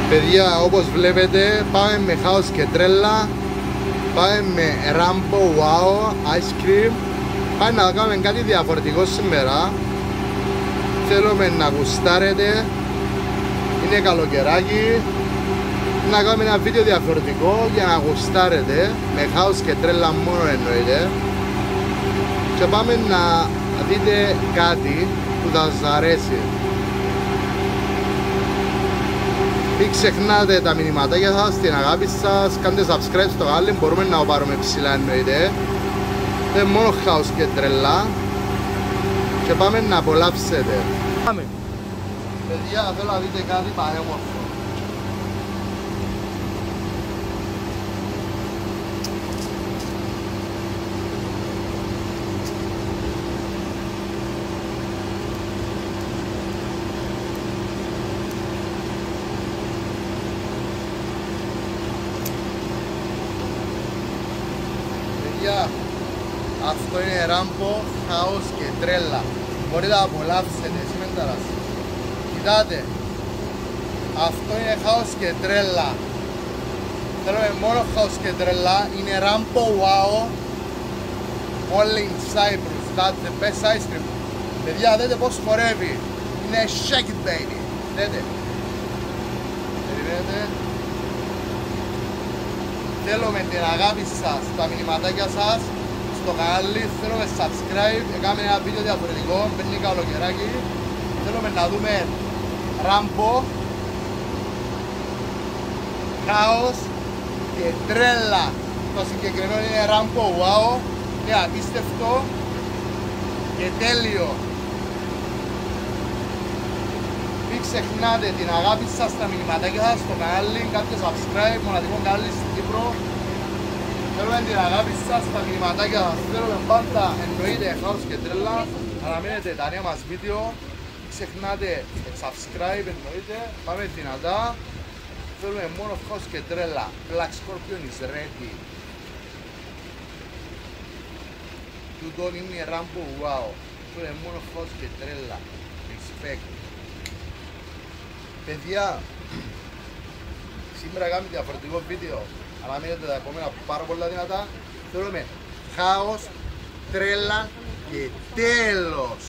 Παιδιά, όπως βλέπετε, πάμε με χάος και τρέλα. Πάμε με Rambo Wow Ice Cream. Πάμε να κάνουμε κάτι διαφορετικό σήμερα. Θέλουμε να γουστάρετε. Είναι καλοκαιράκι. Να κάνουμε ένα βίντεο διαφορετικό για να γουστάρετε. Με χάος και τρέλα μόνο εννοείται. Και πάμε να δείτε κάτι που θα σας αρέσει. Μην ξεχνάτε τα μηνυματάκια σας, την αγάπη σας, κάντε subscribe στο κανάλι, μπορούμε να το πάρουμε ψηλά εννοείται. Είναι μόνο χάος και τρελά. Και πάμε να απολαύσετε. Πάμε. Παιδιά, θέλω να δείτε κάτι πανέμορφο. Αυτό είναι Rambo, χάος και τρέλα. Μπορείτε να απολαύσετε, σημαντάρας. Κοιτάτε. Αυτό είναι χάος και τρέλα. Θέλουμε μόνο χάος και τρέλα. Είναι Rambo Wow. Only in Cyprus. That's the best ice cream. Παιδιά, δείτε πως χορεύει. Είναι shake it baby. Δείτε. Περιμένετε. Θέλω με την αγάπη σας, τα μηνυματάκια σας στο κανάλι, θέλουμε subscribe, έκαμε ένα βίντεο διαφορετικό, μπαίνει καλοκαιράκι. Θέλουμε να δούμε Rambo, χάος και τρέλα. Το συγκεκριμένο είναι Rambo Wow, είναι απίστευτο και τέλειο. Μην ξεχνάτε την αγάπη σας, τα μηνυματάκια σας στο κανάλι, κάντε subscribe, μοναδικό κανάλι στην Κύπρο. Θέλουμε την αγάπη σας, τα μηνυματάκια σας, θέλουμε πάντα εννοείται χάος και τρέλα. Αναμένετε τα νέα μας βίντεο, μην ξεχνάτε subscribe εννοείται, πάμε δυνατά. Θέλουμε μόνο χάος και τρέλα, Black Scorpion is ready. Τούτον είναι Rambo Wow, θέλουμε μόνο χάος και τρέλα, respect. Παιδιά, σήμερα κάνουμε διαφορετικό βίντεο. Αναμένετε τα επόμενα πάρα πολλά δυνατά. Θέλουμε χάος, τρέλα και τέλος.